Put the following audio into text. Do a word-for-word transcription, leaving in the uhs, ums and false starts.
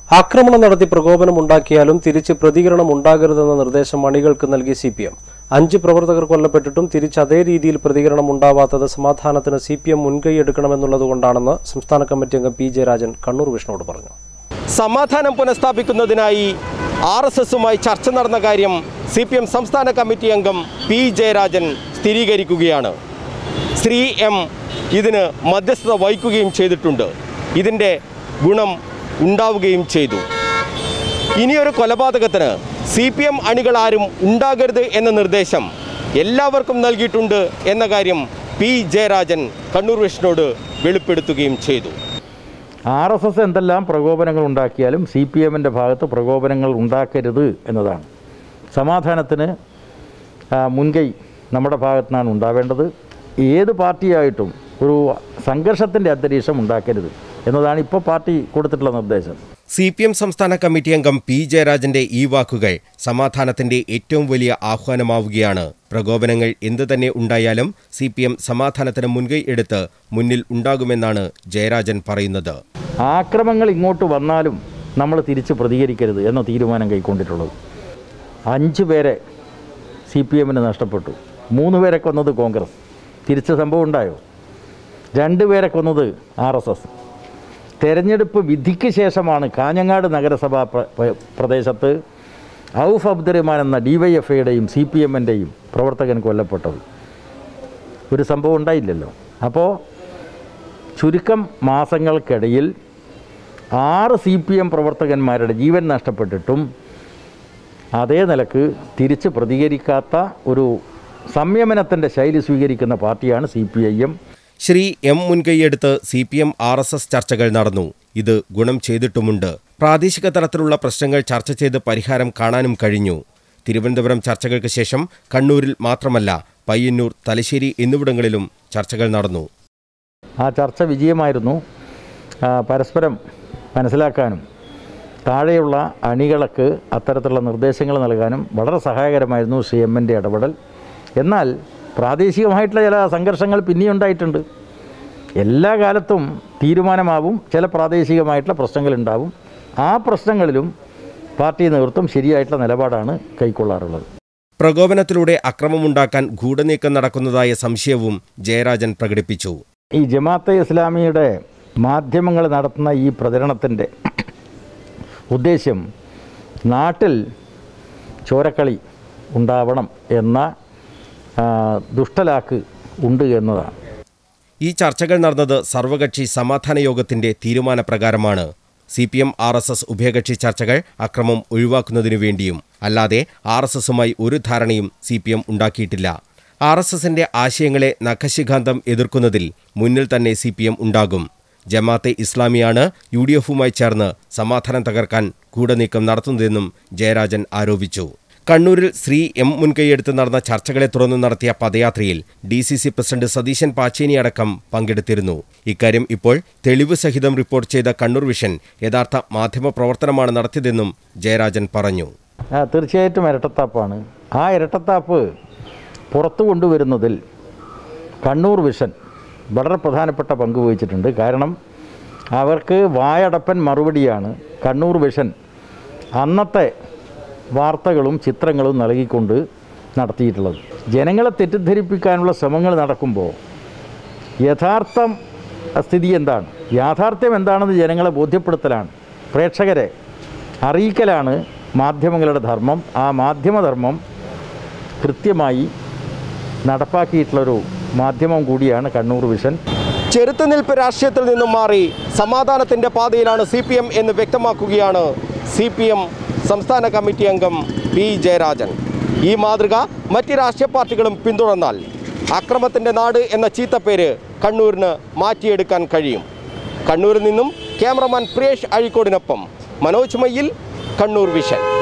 ആക്രമണം നടത്തി പ്രകോപനം ഉണ്ടാക്കിയാലും തിരിച്ച് പ്രതികരണം ഉണ്ടാകരുതെന്ന നിർദ്ദേശം അണികൾക്ക് നൽകി സി പി എം. അഞ്ച് പ്രവർത്തകർ കൊല്ലപ്പെട്ടിട്ടും തിരിച്ച് അതേ രീതിയിൽ പ്രതികരണം ഉണ്ടാവാത്തത് സമാധാനത്തിന് സി പി എം മുൻകൈയെടുക്കണമെന്നുള്ളതുകൊണ്ടാണെന്ന് സംസ്ഥാന കമ്മിറ്റി അംഗം പി ജയരാജൻ കണ്ണൂർ വിഷനോട് പറഞ്ഞു. സമാധാനം പുനഃസ്ഥാപിക്കുന്നതിനായി ആർ എസ് എസുമായി ചർച്ച നടന്ന കാര്യം സി പി എം സംസ്ഥാന കമ്മിറ്റി അംഗം പി ജയരാജൻ സ്ഥിരീകരിക്കുകയാണ്. ശ്രീ എം ഇതിന് മധ്യസ്ഥത വഹിക്കുകയും ചെയ്തിട്ടുണ്ട്. ഇതിൻ്റെ ഗുണം ഉണ്ടാവുകയും ചെയ്തു. ഇനിയൊരു കൊലപാതകത്തിന് സി പി എം അണികളാരും ഉണ്ടാകരുത് എന്ന നിർദ്ദേശം എല്ലാവർക്കും നൽകിയിട്ടുണ്ട് എന്ന കാര്യം പി ജയരാജൻ കണ്ണൂർ വിഷനോട് വെളിപ്പെടുത്തുകയും ചെയ്തു. ആർ എസ് എസ് എന്തെല്ലാം പ്രകോപനങ്ങൾ ഉണ്ടാക്കിയാലും സി പി എമ്മിൻ്റെ ഭാഗത്ത് പ്രകോപനങ്ങൾ ഉണ്ടാക്കരുത് എന്നതാണ്. സമാധാനത്തിന് മുൻകൈ നമ്മുടെ ഭാഗത്തു നിന്നാണ് ഉണ്ടാവേണ്ടത്. ഏത് പാർട്ടിയായിട്ടും ഒരു സംഘർഷത്തിൻ്റെ അന്തരീക്ഷം ഉണ്ടാക്കരുത് എന്നതാണ് ഇപ്പോൾ പാർട്ടി കൊടുത്തിട്ടുള്ള നിർദ്ദേശം. സി പി എം സംസ്ഥാന കമ്മിറ്റി അംഗം പി ജയരാജന്റെ ഈ വാക്കുകൾ സമാധാനത്തിന്റെ ഏറ്റവും വലിയ ആഹ്വാനമാവുകയാണ്. പ്രകോപനങ്ങൾ എന്തു തന്നെ ഉണ്ടായാലും സി പി എം സമാധാനത്തിന് മുൻകൈ എടുത്ത് മുന്നിൽ ഉണ്ടാകുമെന്നാണ് ജയരാജൻ പറയുന്നത്. ആക്രമണങ്ങൾ ഇങ്ങോട്ട് വന്നാലും നമ്മൾ തിരിച്ച് പ്രതികരിക്കരുത് എന്ന തീരുമാനം കൈക്കൊണ്ടിട്ടുള്ളത്. അഞ്ച് പേരെ സി പി എമ്മിന് നഷ്ടപ്പെട്ടു. മൂന്ന് പേരെ കൊന്നത് കോൺഗ്രസ്. തിരിച്ച സംഭവം ഉണ്ടായോ? രണ്ട് പേരെ കൊന്നത് ആർ എസ് എസ്. തെരഞ്ഞെടുപ്പ് വിധിക്ക് ശേഷമാണ് കാഞ്ഞങ്ങാട് നഗരസഭാ പ്രദേശത്ത് ഔഫ് അബ്ദുറഹ്മാൻ എന്ന ഡി വൈ എഫ് ഐയുടെയും സി പി എമ്മിൻ്റെയും പ്രവർത്തകൻ കൊല്ലപ്പെട്ടത്. ഒരു സംഭവം ഉണ്ടായില്ലല്ലോ. അപ്പോൾ ചുരുക്കം മാസങ്ങൾക്കിടയിൽ ആറ് സി പി എം പ്രവർത്തകന്മാരുടെ ജീവൻ നഷ്ടപ്പെട്ടിട്ടും അതേ നിലക്ക് തിരിച്ച് പ്രതികരിക്കാത്ത ഒരു സംയമനത്തിൻ്റെ ശൈലി സ്വീകരിക്കുന്ന പാർട്ടിയാണ് C P I M. Shri M മുൻകൈയെടുത്ത് C P M R S S ചർച്ചകൾ നടന്നു. ഇത് ഗുണം ചെയ്തിട്ടുമുണ്ട്. പ്രാദേശിക തലത്തിലുള്ള പ്രശ്നങ്ങൾ ചർച്ച ചെയ്ത് പരിഹാരം കാണാനും കഴിഞ്ഞു. തിരുവനന്തപുരം ചർച്ചകൾക്ക് ശേഷം കണ്ണൂരിൽ മാത്രമല്ല പയ്യന്നൂർ, തലശ്ശേരി എന്നിവിടങ്ങളിലും ചർച്ചകൾ നടന്നു. ആ ചർച്ച വിജയമായിരുന്നു. പരസ്പരം മനസ്സിലാക്കാനും താഴെയുള്ള അണികൾക്ക് അത്തരത്തിലുള്ള നിർദ്ദേശങ്ങൾ നൽകാനും വളരെ സഹായകരമായിരുന്നു സി എമ്മിൻ്റെ ഇടപെടൽ. എന്നാൽ പ്രാദേശികമായിട്ടുള്ള ചില സംഘർഷങ്ങൾ പിന്നെയും ഉണ്ടായിട്ടുണ്ട്. എല്ലാ കാലത്തും തീരുമാനമാവും, ചില പ്രാദേശികമായിട്ടുള്ള പ്രശ്നങ്ങളുണ്ടാവും. ആ പ്രശ്നങ്ങളിലും പാർട്ടി നേതൃത്വം ശരിയായിട്ടുള്ള നിലപാടാണ് കൈക്കൊള്ളാറുള്ളത്. പ്രകോപനത്തിലൂടെ അക്രമമുണ്ടാക്കാൻ ഗൂഢനീക്കം നടക്കുന്നതായ സംശയവും ജയരാജൻ പ്രകടിപ്പിച്ചു. ഈ ജമാഅത്തെ ഇസ്ലാമിയുടെ മാധ്യമങ്ങൾ നടത്തുന്ന ഈ പ്രചരണത്തിൻ്റെ ഉദ്ദേശ്യം നാട്ടിൽ ചോരക്കളി ഉണ്ടാവണം എന്ന ദുഷ്ടലാക്ക് ഉണ്ട് എന്നതാണ്. ഈ ചർച്ചകൾ നടന്നത് സർവകക്ഷി സമാധാന യോഗത്തിന്റെ തീരുമാനപ്രകാരമാണ്. C P M R S S ഉഭയകക്ഷി ചർച്ചകൾ അക്രമം ഒഴിവാക്കുന്നതിനു വേണ്ടിയും അല്ലാതെ ആർ എസ് എസുമായി ഒരു ധാരണയും സി പി എം ഉണ്ടാക്കിയിട്ടില്ല. ആർ എസ് എസിന്റെ ആശയങ്ങളെ നഖശിഖാന്തം എതിർക്കുന്നതിൽ മുന്നിൽ തന്നെ സി പി എം ഉണ്ടാകും. ജമാഅത്തെ ഇസ്ലാമിയാണ് യു ഡി എഫുമായി ചേർന്ന് സമാധാനം തകർക്കാൻ ഗൂഢനീക്കം നടത്തുന്നതെന്നും ജയരാജൻ ആരോപിച്ചു. കണ്ണൂരിൽ ശ്രീ എം മുൻകൈയെടുത്ത് നടന്ന ചർച്ചകളെ തുടർന്ന് നടത്തിയ പദയാത്രയിൽ D C C president Satheesan Pacheni അടക്കം പങ്കെടുത്തിരുന്നു. ഇക്കാര്യം ഇപ്പോൾ തെളിവ് സഹിതം റിപ്പോർട്ട് ചെയ്ത കണ്ണൂർ വിഷൻ യഥാർത്ഥ മാധ്യമപ്രവർത്തനമാണ് നടത്തിയതെന്നും ജയരാജൻ പറഞ്ഞു. തീർച്ചയായിട്ടും ഇരട്ടത്താപ്പാണ്. ആ ഇരട്ടത്താപ്പ് പുറത്തു കൊണ്ടുവരുന്നതിൽ കണ്ണൂർ വിഷൻ വളരെ പ്രധാനപ്പെട്ട പങ്ക് വഹിച്ചിട്ടുണ്ട്. കാരണം അവർക്ക് വായടപ്പൻ മറുപടിയാണ് കണ്ണൂർ വിഷൻ അന്നത്തെ വാർത്തകളും ചിത്രങ്ങളും നൽകിക്കൊണ്ട് നടത്തിയിട്ടുള്ളത്. ജനങ്ങളെ തെറ്റിദ്ധരിപ്പിക്കാനുള്ള ശ്രമങ്ങൾ നടക്കുമ്പോൾ യഥാർത്ഥം സ്ഥിതി എന്താണ്, യാഥാർത്ഥ്യം എന്താണെന്ന് ജനങ്ങളെ ബോധ്യപ്പെടുത്തലാണ്, പ്രേക്ഷകരെ അറിയിക്കലാണ് മാധ്യമങ്ങളുടെ ധർമ്മം. ആ മാധ്യമധർമ്മം കൃത്യമായി നടപ്പാക്കിയിട്ടുള്ളൊരു മാധ്യമം കൂടിയാണ് കണ്ണൂർ വിഷൻ. ചെറുത്തുനിൽപ്പ് രാഷ്ട്രീയത്തിൽ നിന്നും മാറി സമാധാനത്തിൻ്റെ പാതയിലാണ് സി പി എം എന്ന് വ്യക്തമാക്കുകയാണ് സി പി എം സംസ്ഥാന കമ്മിറ്റി അംഗം പി ജയരാജൻ. ഈ മാതൃക മറ്റ് രാഷ്ട്രീയ പാർട്ടികളും പിന്തുടർന്നാൽ അക്രമത്തിൻ്റെ നാട് എന്ന ചീത്തപ്പേര് കണ്ണൂരിന് മാറ്റിയെടുക്കാൻ കഴിയും. കണ്ണൂരിൽ നിന്നും ക്യാമറമാൻ പ്രിയേഷ് അഴീക്കോടിനൊപ്പം മനോജ് മയ്യിൽ, കണ്ണൂർ വിഷൻ.